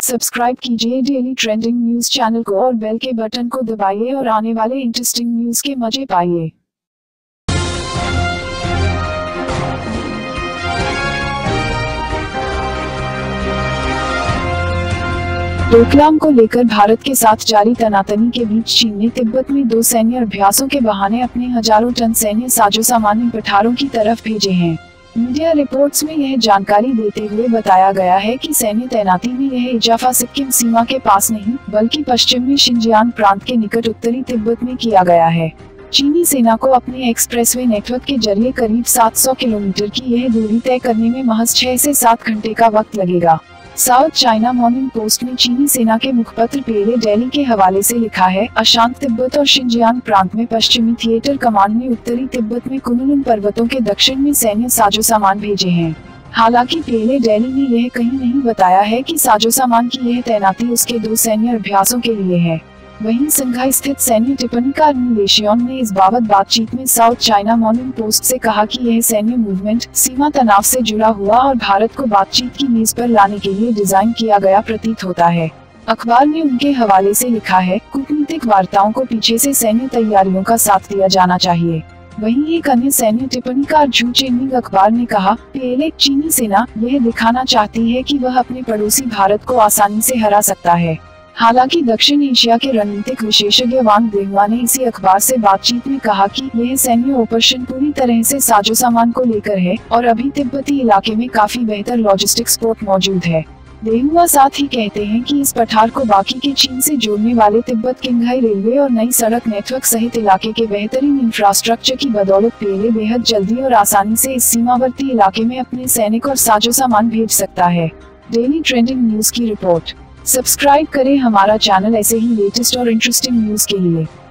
Subscribe कीजिए daily trending news channel को और बेल के बटन को दबाइए और आने वाले इंटरेस्टिंग न्यूज के मजे पाइए। डोकलाम को लेकर भारत के साथ जारी तनातनी के बीच चीन ने तिब्बत में 2 सैन्य अभ्यासों के बहाने अपने हजारों टन सैन्य साजोसामान पठारों की तरफ भेजे हैं। मीडिया रिपोर्ट्स में यह जानकारी देते हुए बताया गया है कि सैन्य तैनाती में यह इजाफा सिक्किम सीमा के पास नहीं बल्कि पश्चिम में शिनजियांग प्रांत के निकट उत्तरी तिब्बत में किया गया है। चीनी सेना को अपने एक्सप्रेसवे नेटवर्क के जरिए करीब 700 किलोमीटर की यह दूरी तय करने में महज 6 से 7 घंटे का वक्त लगेगा। साउथ चाइना मॉर्निंग पोस्ट में चीनी सेना के मुखपत्र पेले डेली के हवाले से लिखा है, अशांत तिब्बत और शिनजियांग प्रांत में पश्चिमी थिएटर कमांड ने उत्तरी तिब्बत में कुनलुन पर्वतों के दक्षिण में सैन्य साजोसामान भेजे हैं। हालांकि पेले डेली ने यह कहीं नहीं बताया है कि साजोसामान की यह तैनाती उसके 2 सैन्य अभ्यासों के लिए है। वहीं संघाई स्थित सैन्य टिप्पणीकार नीलेशियोन ने इस बाबत बातचीत में साउथ चाइना मॉर्निंग पोस्ट से कहा कि यह सैन्य मूवमेंट सीमा तनाव से जुड़ा हुआ और भारत को बातचीत की मेज पर लाने के लिए डिजाइन किया गया प्रतीत होता है। अखबार ने उनके हवाले से लिखा है, कूटनीतिक वार्ताओं को पीछे से सैन्य तैयारियों का साथ दिया जाना चाहिए। वहीं एक अन्य सैन्य टिप्पणीकार झू चेनमिंग अखबार ने कहा, पहले चीनी सेना यह दिखाना चाहती है कि वह अपने पड़ोसी भारत को आसानी से हरा सकता है। हालांकि दक्षिण एशिया के रणनीतिक विशेषज्ञ वांग देहुआ ने इसी अखबार से बातचीत में कहा कि यह सैन्य ऑपरेशन पूरी तरह से साजोसामान को लेकर है और अभी तिब्बती इलाके में काफी बेहतर लॉजिस्टिक सपोर्ट मौजूद है। देहुआ साथ ही कहते हैं कि इस पठार को बाकी के चीन से जोड़ने वाले तिब्बत किंघाई रेलवे और नई सड़क नेटवर्क सहित इलाके के बेहतरीन इंफ्रास्ट्रक्चर की बदौलत पहले बेहद जल्दी और आसानी से इस सीमावर्ती इलाके में अपने सैनिक और साजोसामान भेज सकता है। डेली ट्रेंडिंग न्यूज की रिपोर्ट। सब्सक्राइब करें हमारा चैनल ऐसे ही लेटेस्ट और इंटरेस्टिंग न्यूज के लिए।